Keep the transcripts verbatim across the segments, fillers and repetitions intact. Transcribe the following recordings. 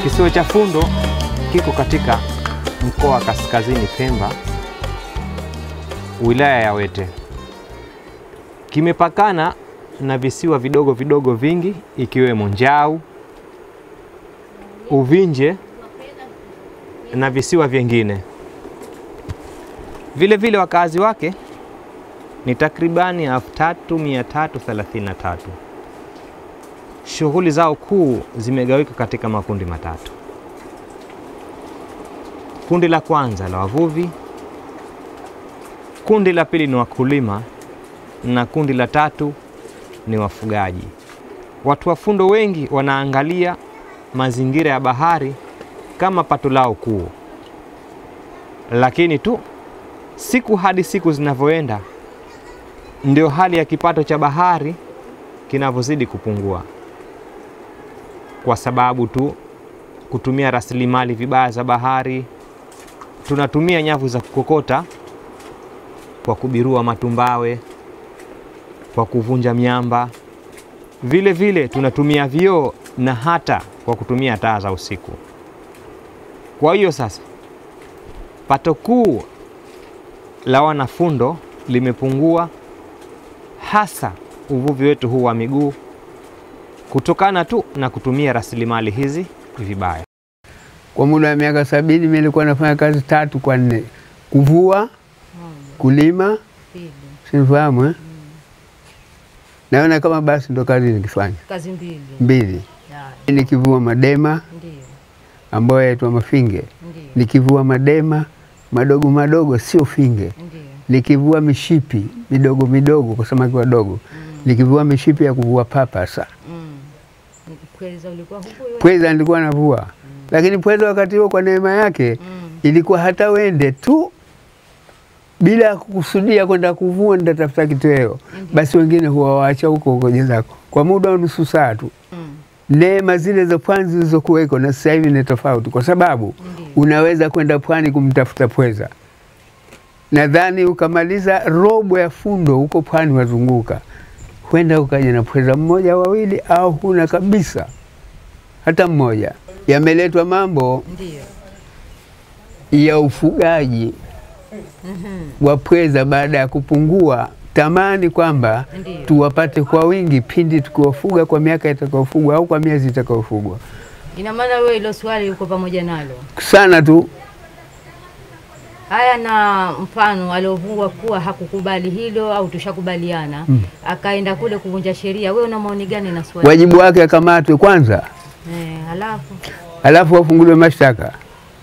Kisiwa cha Fundo kiko katika mkoa wa Kaskazini Pemba, wilaya ya Wete. Kimepakana na visiwa vidogo vidogo vingi ikiwemo Njau, Uvinje na visiwa vingine. Vile vile wakazi wake ni takribani elfu tatu mia tatu thelathini na tatu. Shughuli zao kuu zimegawika katika makundi matatu. Kundi la kwanza la wavuvi, kundi la pili ni wakulima, na kundi la tatu ni wafugaji. Watu wa Fundo wengi wanaangalia mazingira ya bahari kama pato lao kuu. Lakini tu siku hadi siku zinavyoenda ndio hali ya kipato cha bahari kinavyozidi kupungua. Kwa sababu tu kutumia rasilimali vibaya za bahari, tunatumia nyavu za kukokota kwa kubirua matumbawe, kwa kuvunja miamba. Vile vile tunatumia vioo na hata kwa kutumia taa za usiku. Kwa hiyo sasa pato kuu la wana Fundo limepungua, hasa uvuvi wetu huu wa miguu, kutokana tu na kutumia rasilimali hizi vibaya. Kwa muda wa miaka sabini mimi nilikuwa nafanya kazi tatu kwa nne. Kuvua, kulima, sifahamu eh? Naona kama basi ndo kazi nikifanya. Kazi mbili. Mbili. Nikivua madema, Ndiyo. ambayo yaitwa mafinge. Ndiyo. Nikivua madema madogo madogo, sio finge. Ndiyo. Nikivua mishipi midogo midogo kwa samaki wadogo. Mm. Nikivua mishipi ya kuvua papasa. Mm. Pweza ulikuwa huko wewe? Pweza nilikuwa navua. Mm. Lakini pweza wakati huo kwa neema yake mm. ilikuwa hata wende tu bila kukusudia kwenda kuvua nitatafuta kitoweo. Basi wengine huwa waacha huko huko jezako kwa muda wa nusu saa tu. Mm. Neema zile za pwani zilizokuweko na sasa hivi ni tofauti, kwa sababu Ndiyo. unaweza kwenda pwani kumtafuta pweza. Nadhani ukamaliza robo ya Fundo huko pwani wazunguka, kwenda ukaja na pweza mmoja wawili, au huna kabisa hata mmoja. Yameletwa mambo Ndiyo. ya ufugaji mm-hmm. wa pweza baada ya kupungua tamani kwamba tuwapate kwa wingi pindi tukiwafuga kwa miaka itakayofugwa au kwa miezi itakayofugwa. Ina maana wewe hilo swali uko pamoja nalo? Sana tu. Haya, na mfano aliovungwa kuwa hakukubali hilo au tushakubaliana mm. akaenda kule kuvunja sheria, wewe una maoni gani na swali? Wajibu wake akamatwe kwanza. Eh, halafu halafu wafunguliwe mashtaka.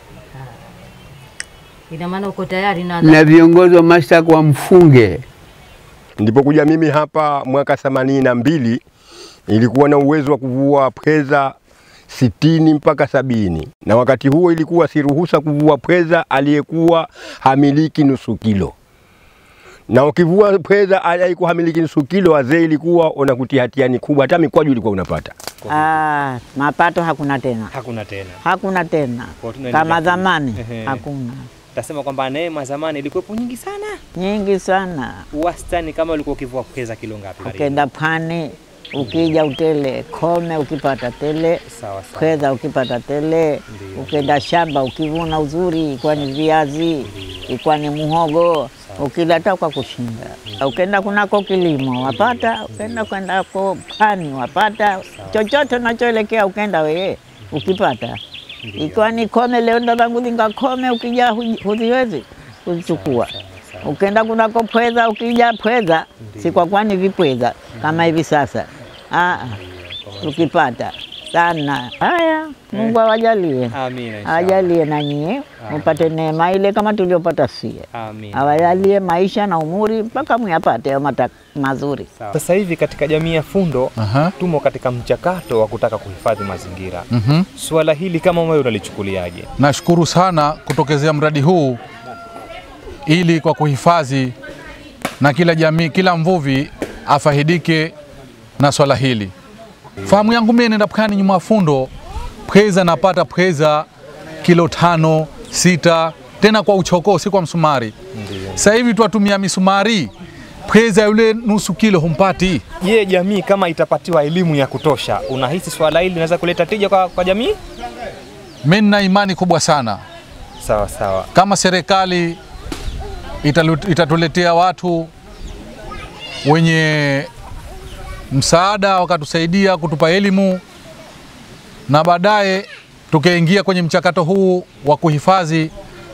Ina maana uko tayari na na viongozi wa mashtaka wamfunge. Ndipo kuja mimi hapa mwaka themanini na mbili, ilikuwa na uwezo wa kuvua pweza sitini mpaka sabini. Na wakati huo ilikuwa si ruhusa kuvua pweza aliyekuwa hamiliki nusu kilo. Na ukivua pweza aliyekuwa hamiliki nusu kilo, wazee ilikuwa unakutia hatiani kubwa, hata mikwaju ilikuwa unapata. Ah, mapato hakuna tena. Hakuna tena. Hakuna tena. Kama zamani hakuna. Tasema kwamba neema zamani ilikuwa nyingi sana. Nyingi sana. Wastani kama ulikuwa ukivua pweza kilo ngapi? Ukenda pwani, ukija utele, kome ukipata tele, sawa sawa. Pweza ukipata tele, ukenda shamba ukivuna uzuri, kwa ni viazi, kwa ni muhogo, ukileta kwa kushinda. Ukenda kunako kilimo wapata, ukenda kwenda kwa pwani wapata, chochote unachoelekea ukenda wewe ukipata. Ikiwa ni kome leo ndo zangu zinga kome, ukija huziwezi kuchukua. Ukenda kunako pweza, ukija pweza, si kwa kwani vipweza kama hivi sasa. Ah, ukipata sana. Haya, Mungu awajalie. Amina. Awajalie na nyie mpate neema ile kama tuliopata sie. Amina. Awajalie maisha na umuri mpaka muyapate mata mazuri. Sasa hivi katika jamii ya Fundo uh -huh. tumo katika mchakato wa kutaka kuhifadhi mazingira. Uh -huh. Swala hili kama wewe unalichukuliaje? Nashukuru sana kutokezea mradi huu ili kwa kuhifadhi na kila jamii, kila mvuvi afahidike na swala hili. Fahamu yangu mimi nenda pwani nyuma Fundo, pweza napata pweza kilo tano, sita, tena kwa uchoko, si kwa msumari. Sasa hivi tuatumia misumari, pweza yule nusu kilo humpati. Je, jamii kama itapatiwa elimu ya kutosha, unahisi swala hili linaweza kuleta tija kwa, kwa jamii? mimi nina imani kubwa sana. Sawa sawa. Kama serikali itatuletea watu wenye msaada wakatusaidia kutupa elimu na baadaye tukaingia kwenye mchakato huu wa kuhifadhi,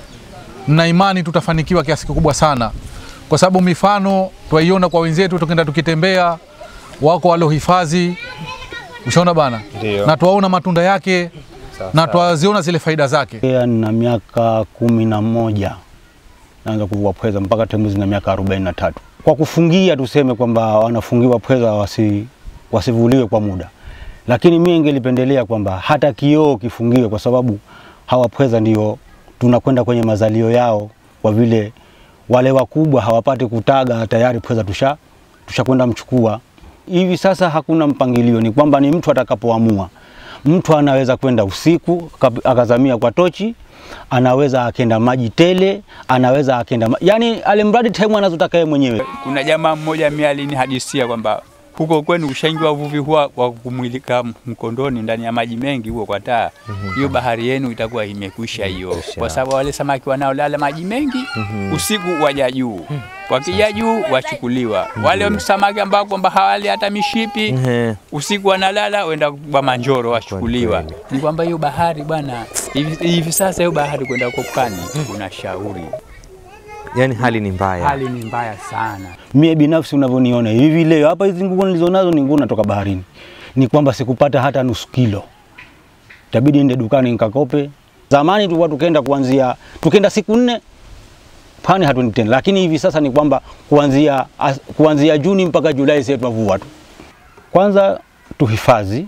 na imani tutafanikiwa kiasi kikubwa sana, kwa sababu mifano twaiona kwa wenzetu, tukenda tukitembea wako walohifadhi, ushaona bana, na tuwaona matunda yake sawa, na tuwaziona zile faida zake. Na miaka kumi na moja naanza kuvua pweza mpaka Tembuzi na miaka arobaini na tatu. Kwa kufungia tuseme kwamba wanafungiwa pweza wasi, wasivuliwe kwa muda. Lakini mimi ningelipendelea kwamba hata kioo kifungiwe, kwa sababu hawa pweza ndio tunakwenda kwenye mazalio yao, kwa vile wale wakubwa hawapati kutaga tayari pweza tusha tushakwenda mchukua. Hivi sasa hakuna mpangilio, ni kwamba ni mtu atakapoamua. Mtu anaweza kwenda usiku akazamia kwa tochi, anaweza akenda maji tele, anaweza akenda yani alimradi time anazotaka yeye mwenyewe. Kuna jamaa mmoja mimi alinihadisia kwamba huko kwenu ushaingiwa uvuvi huwa wa kumwilika mkondoni ndani ya maji mengi huo kwa taa. Hiyo mm -hmm. bahari yenu itakuwa imekwisha hiyo, kwa sababu wale samaki wanaolala maji mengi mm -hmm. usiku waja juu. Wakija juu wachukuliwa. Mm -hmm. Wale samaki ambao kwamba hawali hata mishipi mm -hmm. usiku wanalala wenda kwa manjoro wachukuliwa. Ni kwamba hiyo bahari bwana, hivi, hivi sasa hiyo bahari kwenda kwa pwani unashauri. Yani hali ni mbaya. Hali ni mbaya sana. Mimi binafsi unavyoniona hivi leo hapa, hizi nguo nilizonazo ni nguo natoka baharini. Ni kwamba sikupata hata nusu kilo. Itabidi niende dukani nikakope. Zamani tulikuwa tukenda kuanzia tukenda siku nne pani hatuendi tena, lakini hivi sasa ni kwamba kuanzia kuanzia Juni mpaka Julai sisi tunavua tu. Kwanza tuhifadhi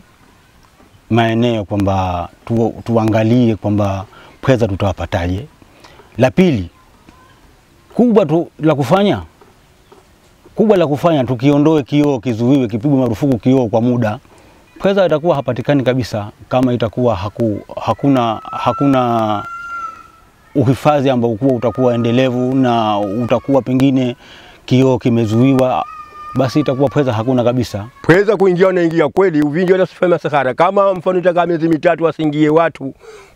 maeneo kwamba tu, tuangalie kwamba pweza tutawapataje. La pili kubwa tu la kufanya kubwa la kufanya tukiondoe kioo, kizuiwe, kipigwe marufuku kioo kwa muda, pweza itakuwa hapatikani kabisa. Kama itakuwa haku, hakuna hakuna uhifadhi ambao utakuwa endelevu na utakuwa pengine kioo kimezuiwa, basi itakuwa pweza hakuna kabisa. Pweza kuingia wanaingia kweli, uvinji wanasifanya Sahara. Kama mfano itakaa miezi mitatu wasingie watu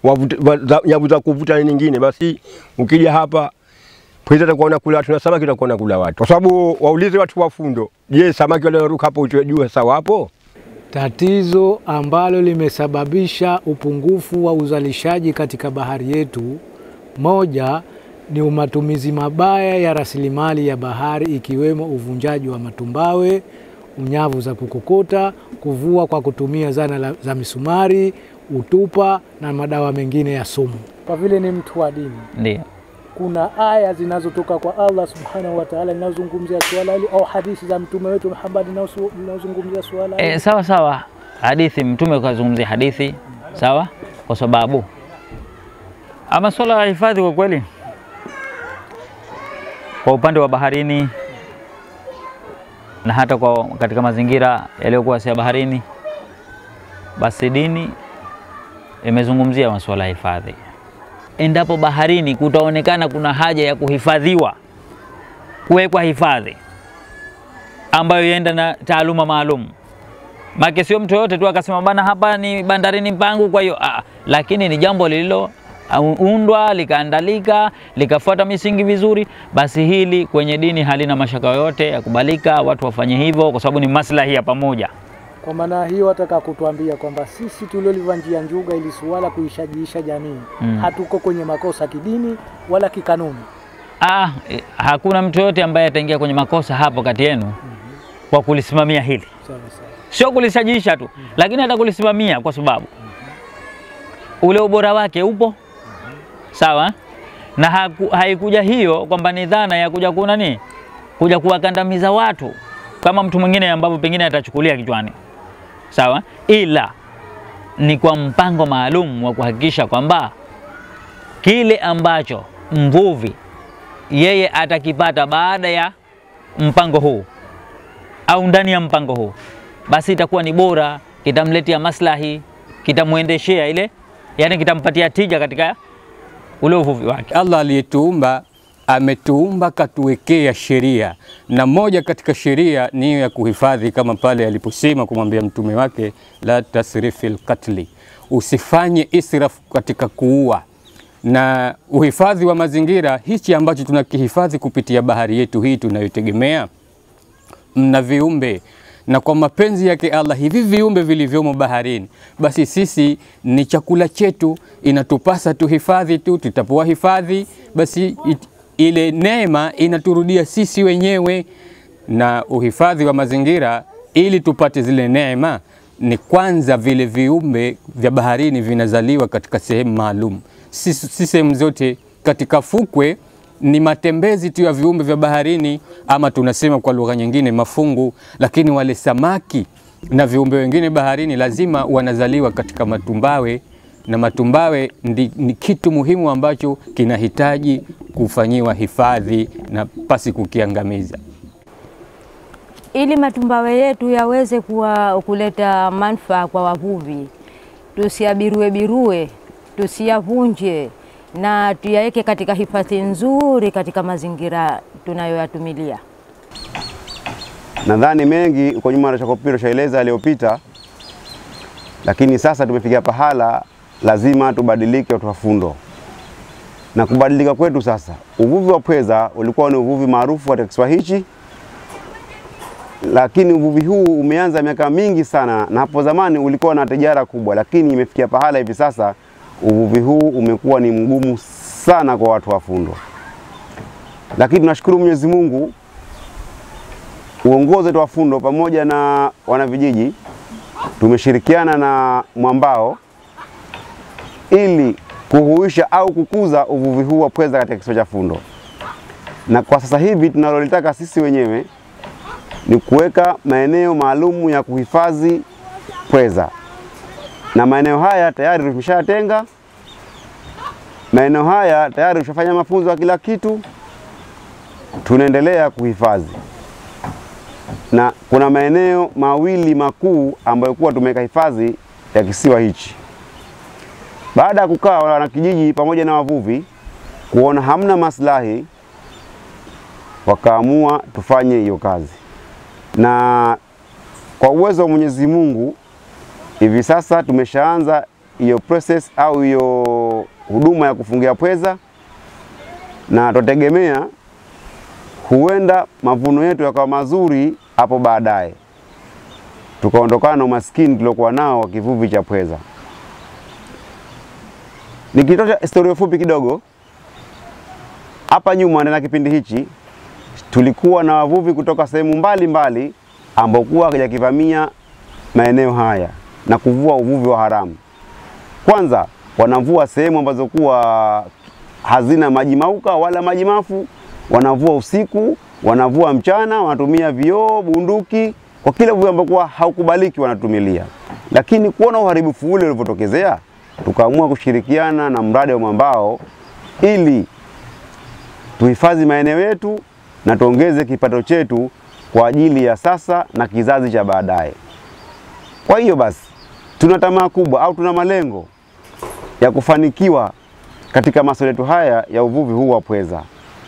nyavu za kuvuta nyingine, basi ukija hapa pweza atakuwa nakula watu na samaki atakuwa nakula watu. Kwa sababu waulize watu wa Fundo, je, samaki wale waruka hapo utujue sawa hapo? Tatizo ambalo limesababisha upungufu wa uzalishaji katika bahari yetu, moja ni matumizi mabaya ya rasilimali ya bahari, ikiwemo uvunjaji wa matumbawe, unyavu za kukokota, kuvua kwa kutumia zana za misumari, utupa na madawa mengine ya sumu. Kwa vile ni mtu wa dini, ndio kuna aya zinazotoka kwa Allah Subhanahu wa Ta'ala zinazozungumzia swala hili, au hadithi za mtume wetu Muhammad zinazozungumzia swala hili? E, sawa sawa, hadithi mtume kazungumzia hadithi sawa, kwa sababu ama swala la hifadhi kwa kweli kwa upande wa baharini na hata kwa katika mazingira yaliyokuwa si ya baharini, basi dini imezungumzia masuala ya hifadhi. Endapo baharini kutaonekana kuna haja ya kuhifadhiwa, kuwekwa hifadhi ambayo ienda na taaluma maalum. Maana sio mtu yote tu akasema bana hapa ni bandarini mpangu, kwa hiyo ah, lakini ni jambo lililo undwa likaandalika likafuata misingi vizuri, basi hili kwenye dini halina mashaka yote ya kubalika watu wafanye hivyo, kwa sababu ni maslahi ya pamoja. Kwa maana hiyo wataka kutuambia kwamba sisi tuliolivanjia njuga ili suala kuishajiisha jamii mm. hatuko kwenye makosa kidini wala kikanuni. Ah, hakuna mtu yote ambaye ataingia kwenye makosa hapo kati yenu mm -hmm. kwa kulisimamia hili. Sawa sawa. Sio kulishajiisha tu, mm -hmm. lakini hata kulisimamia, kwa sababu mm -hmm. ule ubora wake upo. Mm -hmm. Sawa? Na haku, haikuja hiyo kwamba ni dhana ya kuja kuna nini? Kuja kuwakandamiza watu kama mtu mwingine ambapo pengine atachukulia kichwani. Sawa? Ila ni kwa mpango maalum wa kuhakikisha kwamba kile ambacho mvuvi yeye atakipata baada ya mpango huu au ndani ya mpango huu, basi itakuwa ni bora, kitamletea maslahi, kitamuendeshea ile, yani kitampatia tija katika ule uvuvi wake. Allah aliyetuumba ametuumba katuwekea sheria, na moja katika sheria ni ya kuhifadhi, kama pale aliposema kumwambia mtume wake la tasrifil qatli, usifanye israfu katika kuua. Na uhifadhi wa mazingira, hichi ambacho tunakihifadhi kupitia bahari yetu hii tunayotegemea, mna viumbe, na kwa mapenzi yake Allah hivi viumbe vilivyomo baharini, basi sisi ni chakula chetu, inatupasa tuhifadhi tu. Tutapoa hifadhi, basi it, ile neema inaturudia sisi wenyewe. Na uhifadhi wa mazingira, ili tupate zile neema, ni kwanza vile viumbe vya baharini vinazaliwa katika sehemu maalum. Si, si sehemu zote. Katika fukwe ni matembezi tu ya viumbe vya baharini, ama tunasema kwa lugha nyingine mafungu, lakini wale samaki na viumbe wengine baharini lazima wanazaliwa katika matumbawe, na matumbawe ndi, ni kitu muhimu ambacho kinahitaji kufanyiwa hifadhi na pasi kukiangamiza. Ili matumbawe yetu yaweze kuwa kuleta manufaa kwa wavuvi, tusiabirue birue, tusiyavunje, na tuyaweke katika hifadhi nzuri katika mazingira tunayoyatumilia. Nadhani mengi uko nyuma Chakopiro shaeleza aliyopita, lakini sasa tumefikia pahala lazima tubadilike watu wa Fundo. Na kubadilika kwetu sasa, uvuvi wa pweza ulikuwa ni uvuvi maarufu katika kisiwa hichi, lakini uvuvi huu umeanza miaka mingi sana, na hapo zamani ulikuwa na tijara kubwa, lakini imefikia pahala hivi sasa uvuvi huu umekuwa ni mgumu sana kwa watu wa Fundo. Lakini tunashukuru Mwenyezi Mungu, uongozi wa Fundo pamoja na wanavijiji tumeshirikiana na Mwambao ili kuhuisha au kukuza uvuvi huu wa pweza katika kisiwa cha Fundo. Na kwa sasa hivi tunalolitaka sisi wenyewe ni kuweka maeneo maalumu ya kuhifadhi pweza. Na maeneo haya tayari tumeshatenga. Maeneo haya tayari tushafanya mafunzo ya kila kitu. Tunaendelea kuhifadhi. Na kuna maeneo mawili makuu ambayo kuwa tumeweka hifadhi ya kisiwa hichi. Baada ya kukaa wana kijiji pamoja na wavuvi kuona hamna maslahi, wakaamua tufanye hiyo kazi. Na kwa uwezo wa Mwenyezi Mungu hivi sasa tumeshaanza hiyo process au hiyo huduma ya kufungia pweza, na tutegemea huenda mavuno yetu yakawa mazuri hapo baadaye, tukaondokana na umaskini tuliokuwa nao wa kivuvi cha pweza. Nikitoa historia fupi kidogo, hapa nyuma ndani ya kipindi hichi tulikuwa na wavuvi kutoka sehemu mbalimbali ambao kuwa hajakivamia maeneo haya na kuvua uvuvi wa haramu. Kwanza wanavua sehemu ambazo kuwa hazina maji mauka wala maji mafu, wanavua usiku, wanavua mchana, wanatumia vioo, bunduki, kwa kila uvuvi ambao kuwa haukubaliki wanatumilia. Lakini kuona uharibifu ule ulivyotokezea, tukaamua kushirikiana na mradi wa Mwambao ili tuhifadhi maeneo yetu na tuongeze kipato chetu kwa ajili ya sasa na kizazi cha baadaye. Kwa hiyo basi tuna tamaa kubwa au tuna malengo ya kufanikiwa katika masuala yetu haya ya uvuvi huu wa pweza.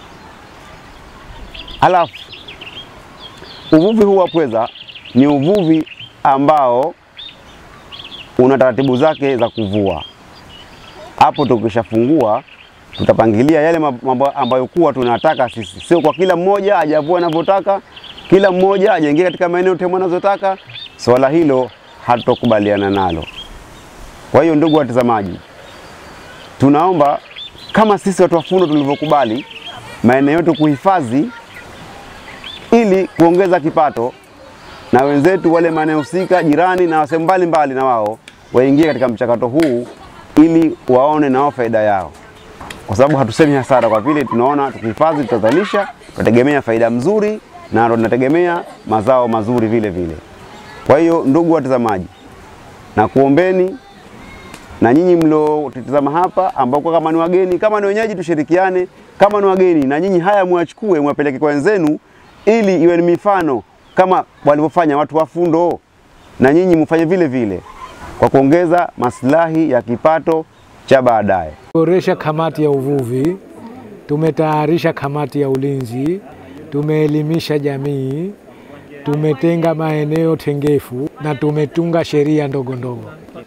Halafu uvuvi huu wa pweza ni uvuvi ambao una taratibu zake za kuvua. Hapo tukishafungua tutapangilia yale mambo ambayo kuwa tunataka sisi. Sio kwa kila mmoja ajavua anavyotaka, kila mmoja ajaingia katika maeneo temu anazotaka. Swala hilo hatutokubaliana nalo. Kwa hiyo ndugu watazamaji, tunaomba kama sisi watu wa Fundo tulivyokubali maeneo yetu kuhifadhi ili kuongeza kipato, na wenzetu wale maeneo husika jirani na sehemu mbalimbali na wao waingie katika mchakato huu ili waone nao faida yao. Kwa sababu hatusemi hasara, kwa vile tunaona tukihifadhi tutazalisha, tunategemea faida mzuri na tunategemea mazao mazuri vile vile. Kwa hiyo ndugu watazamaji, na kuombeni na nyinyi mlo tutazama hapa ambao kama ni wageni, kama ni wenyeji tushirikiane, kama ni wageni na nyinyi haya muachukue mwapeleke kwa wenzenu ili iwe ni mifano kama walivyofanya watu wa Fundo, na nyinyi mfanye vile vile kwa kuongeza maslahi ya kipato cha baadaye. Boresha kamati ya uvuvi, tumetayarisha kamati ya ulinzi, tumeelimisha jamii, tumetenga maeneo tengefu na tumetunga sheria ndogo ndogo.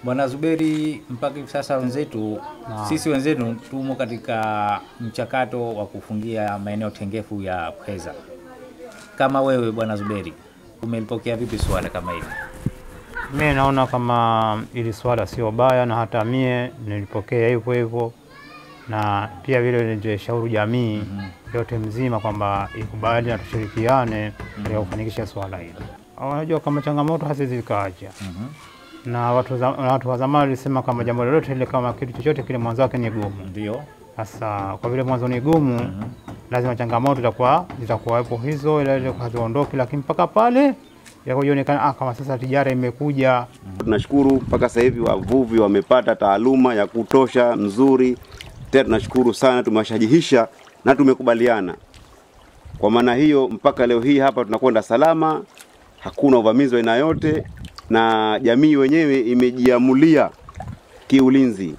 Bwana Zuberi, mpaka hivi sasa wenzetu Naam. sisi wenzetu tumo katika mchakato wa kufungia maeneo tengefu ya pweza. Kama wewe Bwana Zuberi, umelipokea vipi swala kama hili? Mimi naona kama ili swala sio baya, na hata mie nilipokea hivyo hivyo, na pia vile ndio shauri jamii mm -hmm. yote mzima kwamba ikubali na tushirikiane mm -hmm. ya kufanikisha swala hili. Unajua kama changamoto haziwezi zikaacha mm -hmm. na watu za, watu wa zamani walisema kama jambo lolote ile kama kitu chochote kile mwanzo wake ni gumu. Ndio. Sasa kwa vile mwanzo ni gumu mm -hmm. lazima changamoto zitakuwa zitakuwa hapo hizo ile ile haziondoki, lakini mpaka pale ya kuonekana ah, kama sasa tijara imekuja. Tunashukuru mpaka sasa hivi wavuvi wamepata taaluma ya kutosha nzuri. Tena tunashukuru sana, tumewashajihisha na tumekubaliana. Kwa maana hiyo mpaka leo hii hapa tunakwenda salama, hakuna uvamizi wa aina yote, na jamii wenyewe imejiamulia kiulinzi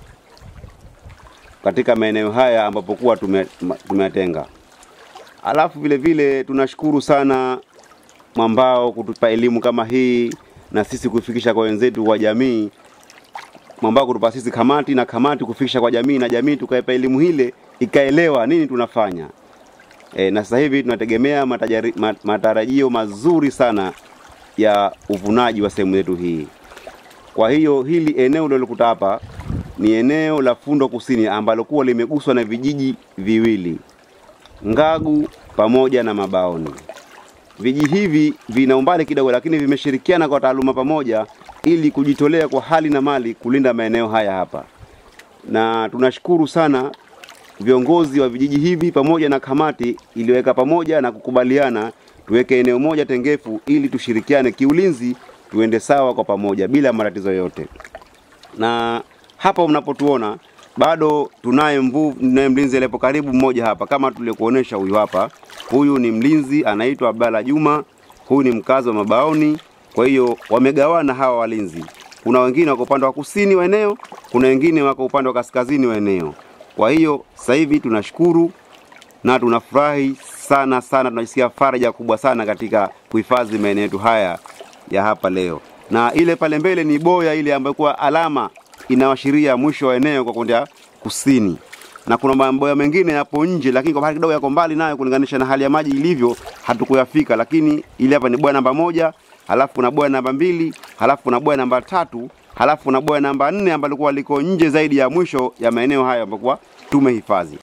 katika maeneo haya ambapo kuwa tumeyatenga. Alafu vile vile tunashukuru sana Mwambao kutupa elimu kama hii na sisi kufikisha kwa wenzetu wa jamii. Mwambao kutupa sisi kamati na kamati kufikisha kwa jamii na jamii tukaipa elimu hile ikaelewa nini tunafanya. E, na sasa hivi tunategemea matajari, matarajio mazuri sana ya uvunaji wa sehemu yetu hii. Kwa hiyo hili eneo lilokuta hapa ni eneo la Fundo Kusini ambalo kuwa limeguswa na vijiji viwili, Ngagu pamoja na Mabaoni. Vijiji hivi vina umbali kidogo, lakini vimeshirikiana kwa taaluma pamoja ili kujitolea kwa hali na mali kulinda maeneo haya hapa. Na tunashukuru sana viongozi wa vijiji hivi pamoja na kamati iliweka pamoja na kukubaliana tuweke eneo moja tengefu ili tushirikiane kiulinzi, tuende sawa kwa pamoja bila matatizo yote. Na hapa mnapotuona bado tunaye mvuvi na mlinzi aliyepo karibu mmoja hapa kama tulikuonesha huyu hapa. Huyu ni mlinzi anaitwa Abdalla Juma, huyu ni mkazi wa Mabaoni. Kwa hiyo wamegawana hawa walinzi. Kuna wengine wako upande wa kusini wa eneo, kuna wengine wako upande wa kaskazini wa eneo. Kwa hiyo sasa hivi tunashukuru na tunafurahi sana sana, tunasikia faraja kubwa sana katika kuhifadhi maeneo yetu haya ya hapa leo. Na ile pale mbele ni boya ile ambayo kwa alama inawashiria mwisho wa eneo kwa kwenda kusini. Na kuna maboya mengine hapo nje, lakini kwa kidogo yako mbali nayo kulinganisha na hali ya maji ilivyo hatukuyafika, lakini ile hapa ni boya namba moja, halafu kuna boya namba mbili, halafu kuna boya namba tatu, halafu kuna boya namba nne ambalo likuwa liko nje zaidi ya mwisho ya maeneo haya ambapo tumehifadhi.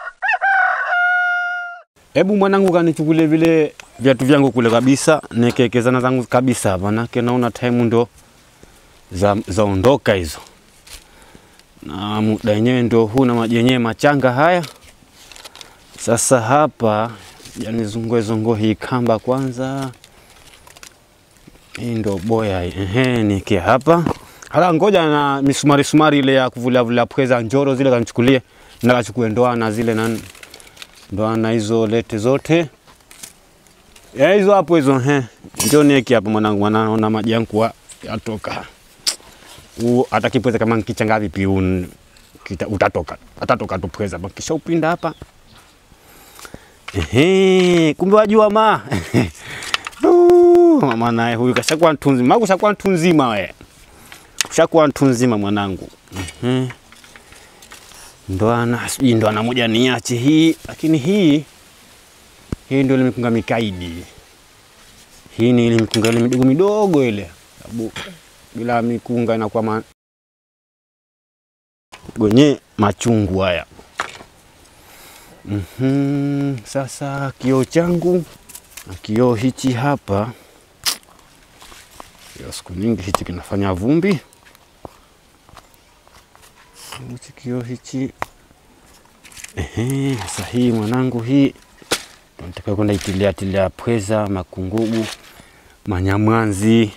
Hebu mwanangu kanichukulie vile viatu vyangu kule kabisa, nekekezana zangu kabisa, manake naona time ndo za zaondoka hizo. Na muda yenyewe ndio huu na maji yenyewe machanga haya. Sasa hapa yani zungue zungue hii kamba kwanza. Hii ndio boya hii. Ehe, nikia hapa. Hala ngoja na misumari sumari ile ya kuvula vula pweza njoro zile kanichukulie na kachukue ndoana zile na ndoana hizo lete zote. Ya hizo hapo hizo he. Njoo nieki hapa mwanangu, wanaona maji yangu yatoka. U atakipweza kama kichanga vipi un kita, utatoka atatoka tu pweza kisha upinda hapa. Ehe, kumbe wajua ma. Uh, mama naye huyu kashakuwa mtu nzima, kashakuwa mtu nzima wewe. Kashakuwa mtu nzima mwanangu. Ehe. Ndo ana sijui ndo ana moja niache hii, lakini hii hii ndio ile mikunga mikaidi. Hii ni ile mikunga ile midogo midogo ile. Sababu bila mikunga inakuwa ma gonye machungu haya. Mhm, sasa kioo changu na kioo hichi hapa. Ya siku nyingi hichi kinafanya vumbi. Hichi kioo hichi. Ehe, sasa hii mwanangu hii nataka kwenda itilia tilia pweza, makungugu, manyamwanzi.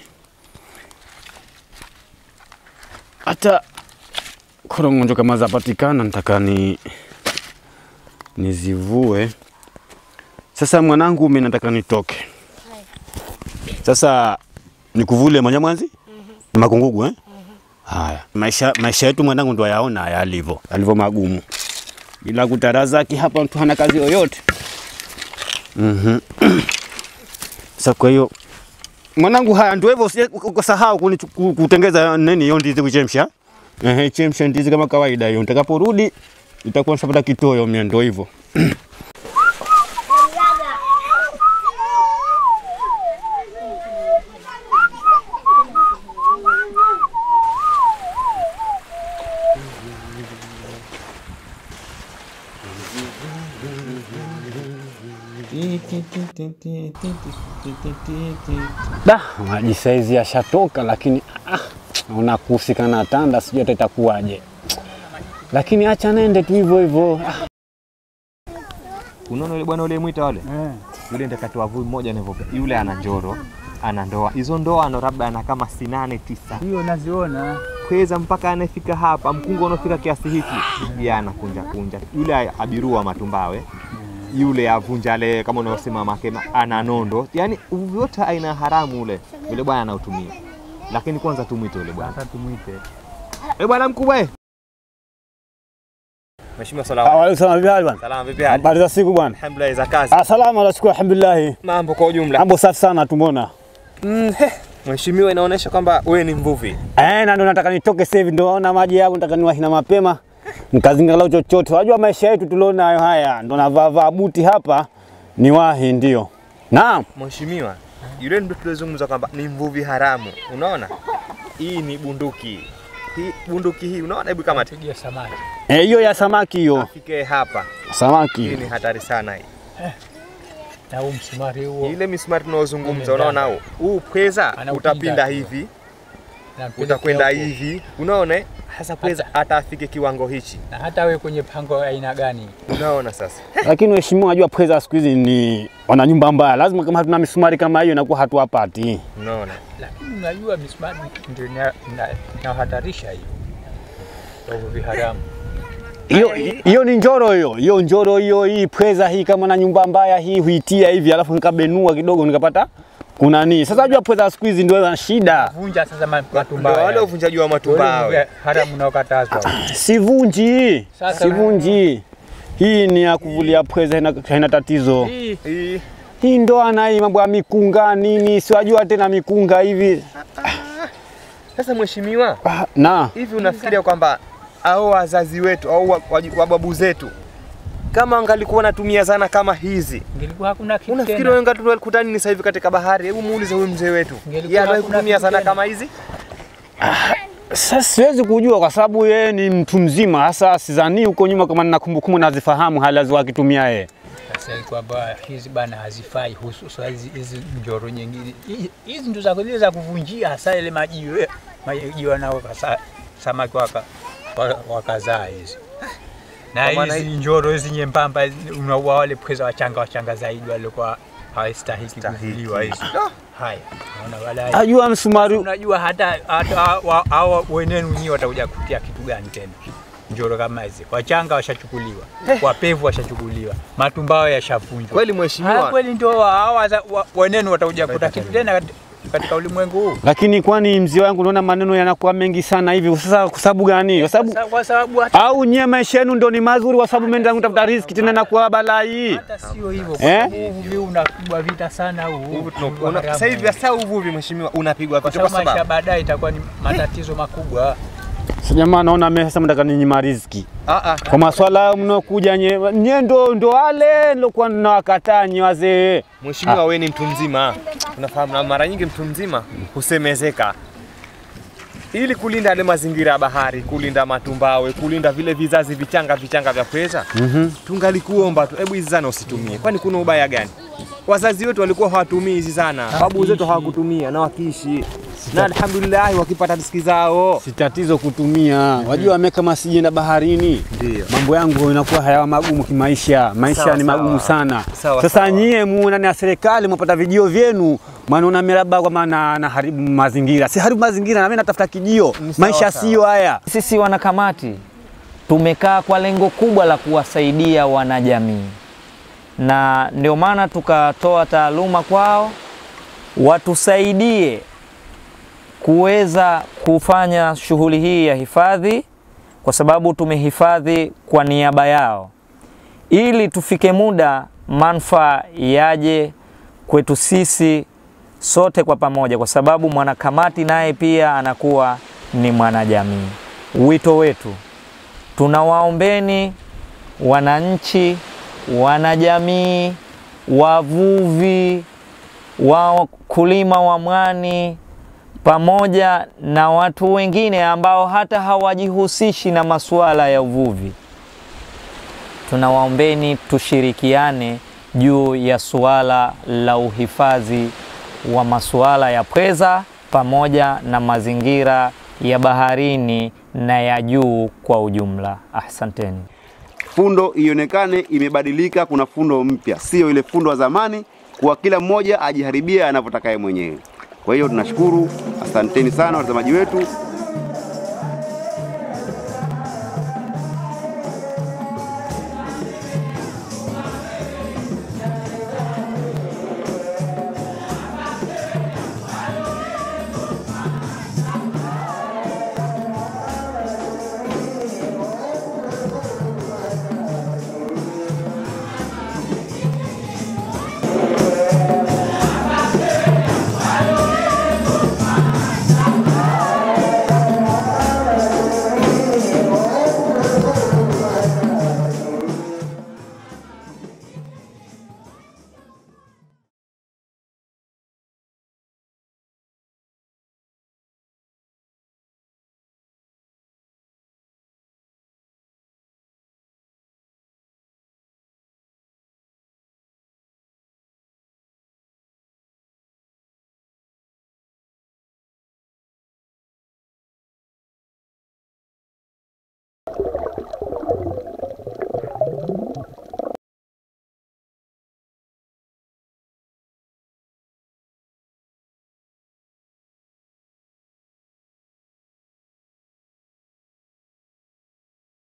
Hata korongo kama zapatikana nataka ni nizivue. Sasa mwanangu mimi nataka nitoke. Sasa nikuvule manyamwanzi? Mhm. Na makungugu eh? Mhm. Haya. Maisha maisha yetu mwanangu ndo yaona haya alivyo. Alivyo magumu. Bila kutarazaki hapa mtu hana kazi yoyote. Mhm. Sasa kwa hiyo Mwanangu, haya ndio hivyo, ukasahau kutengeza nini hiyo ndizi kuchemsha. Eh, chemsha ndizi kama kawaida hiyo. Nitakaporudi itakuwa nishapata kitoyo mimi, ndio hivyo. Da, maji saizi yashatoka, lakini ah, unakusika na tanda, sijui hata itakuwaje. Lakini acha nende tu hivyo hivyo. Ah. Unaona yule bwana yule mwita wale? Eh. Yule ndiye katoa vui mmoja na hivyo. Yule ana njoro, ana ndoa. Hizo ndoa ana labda ana kama sinane tisa. Hiyo naziona. Kweza mpaka anafika hapa, mkungu unafika kiasi hiki. Yeye anakunja kunja. Yule abirua matumbawe. Yule avunja le kama unaosema makema ana nondo. Yaani yote aina haramu ule. Yule bwana anautumia. Lakini kwanza tumuite yule bwana. Sasa tumuite. Eh, bwana mkubwa eh. Mheshimiwa, salamu. Wa alaykum salaam bwana. Salamu vipi hali? Habari za siku bwana? Alhamdulillah za kazi. Ah, salama nashukuru alhamdulillah. Mambo kwa ujumla. Mambo safi sana tumeona. Mm, he. Mheshimiwa, inaonyesha kwamba wewe ni mvuvi. Eh, na ndo nataka nitoke sasa hivi, ndo naona maji yangu nataka niwahina mapema. Nikazingalau chochote. Unajua maisha yetu tuliona hayo haya. Ndo navaa vaa buti hapa niwahi ndio. Naam. Mheshimiwa, yule ndo tulizungumza kwamba ni mvuvi haramu. Unaona? Hii ni bunduki. Hii bunduki hii unaona, hebu kama tigia samaki. Eh, hiyo ya samaki hiyo. Afike hapa. Samaki. Hii ni hatari sana hii. Eh. Na huu msumari huo. Ile misumari tunaozungumza unaona huu. Huu pweza utapinda hivi. Utakwenda hivi. Unaona? Hasa pweza hata afike kiwango hichi. Na hata wewe kwenye pango aina gani? Unaona sasa. Lakini mheshimiwa, unajua pweza siku hizi ni wana nyumba mbaya. Lazima kama hatuna misumari kama hiyo inakuwa hatuwapati. Unaona? Lakini unajua misumari ndio inahatarisha hiyo. Uvuvi haramu. Hiyo hiyo ni njoro hiyo. Hiyo njoro hiyo, hii pweza hii kama na nyumba mbaya hii huitia hivi alafu nikabenua kidogo nikapata kuna nini. Sasa unajua pweza siku hizi ndio ina shida. Vunja sasa matumbawe. Ndio wale uvunjaji wa matumbawe. Haramu na ukatazwa. Sivunji. Sivunji. Hii ni ya kuvulia pweza, haina, haina tatizo. Hii hii hii ndo ana hii mambo ya mikunga nini, siwajua tena mikunga hivi. Sasa mheshimiwa, na hivi unafikiria kwamba au wazazi wetu au wababu zetu kama angalikuwa wanatumia zana kama hizi, ingelikuwa hakuna kitu. Unafikiri wewe ngatu walikutana nini sasa hivi katika bahari? Hebu muulize huyu mzee wetu. Yeye aliwahi kutumia zana kama hizi? Ah, sasa siwezi kujua kwa sababu yeye ni mtu mzima. Hasa sidhani huko nyuma kama nina kumbukumbu nazifahamu hali alizokuwa akitumia yeye. Sasa kwamba hizi bana hazifai, hususan hizi hizi njoro nyingine. Hizi ndo za kuzile za kuvunjia hasa ile majiwe. Majiwe nao kasa samaki waka wakazaa hizi. Na hizi njoro hizi nyembamba unaua wale pweza wachanga wachanga zaidi walikuwa hawastahili kuvuliwa hizi. Haya, unaona wala. Ajua msumari. Unajua hata hata hao wenenu nyinyi watakuja kutia kitu gani tena? Njoro kama hizi. Wachanga washachukuliwa. Wapevu washachukuliwa. Matumbao yashavunjwa. Kweli mheshimiwa. Kweli ndio hao wenenu watakuja kuta kitu tena katika ulimwengu huu. Lakini kwani mzee wangu unaona maneno yanakuwa mengi sana hivi sasa kwa sababu gani? Kwa sababu kwa sababu au nyie maisha yenu ndio ni mazuri kwa sababu mmeenda kutafuta riziki tena na kwa balai. Hata sio hivyo kwa sababu uvuvi unapigwa vita sana huu. Sasa hivi sasa uvuvi mheshimiwa unapigwa vita kwa sababu baadaye itakuwa ni matatizo makubwa. Sasa jamaa naona mimi sasa mtaka ninyima riziki. Ah ah. Kwa maswala mnokuja nye nye ndo ndo wale nilokuwa nawakataa nyi wazee. Mheshimiwa, wewe ni mtu mzima. Unafahamu na mara nyingi mtu mzima husemezeka. Ili kulinda ile mazingira ya bahari, kulinda matumbawe, kulinda vile vizazi vichanga vichanga vya pweza. Mhm. Mm, tungalikuomba tu hebu hizi zana usitumie. Kwani kuna ubaya gani? Wazazi wetu walikuwa hawatumii hizi zana. Babu zetu hawakutumia na wakiishi. Na alhamdulillah wakipata riziki zao. Si tatizo kutumia. Mm -hmm. Wajua mimi kama sijienda baharini, ndio mambo yangu inakuwa hayawa magumu kimaisha. Maisha sawa, ni magumu sana. Sawa, sasa nyie muone na serikali mpata vijio vyenu, mnaona miraba kwa maana na haribu mazingira. Si haribu mazingira na mimi natafuta kijio. Maisha sio haya. Sisi wanakamati tumekaa kwa lengo kubwa la kuwasaidia wanajamii. Na ndio maana tukatoa taaluma kwao watusaidie kuweza kufanya shughuli hii ya hifadhi, kwa sababu tumehifadhi kwa niaba yao, ili tufike muda manufaa yaje kwetu sisi sote kwa pamoja, kwa sababu mwanakamati naye pia anakuwa ni mwanajamii. Wito wetu, tunawaombeni wananchi, wanajamii, wavuvi, wakulima wa mwani pamoja na watu wengine ambao hata hawajihusishi na masuala ya uvuvi, tunawaombeni tushirikiane juu ya suala la uhifadhi wa masuala ya pweza pamoja na mazingira ya baharini na ya juu kwa ujumla. Asanteni. Fundo ionekane imebadilika, kuna fundo mpya, sio ile fundo wa zamani kwa kila mmoja ajiharibia anavyotaka yeye mwenyewe. Kwa hiyo tunashukuru, asanteni sana watazamaji wetu.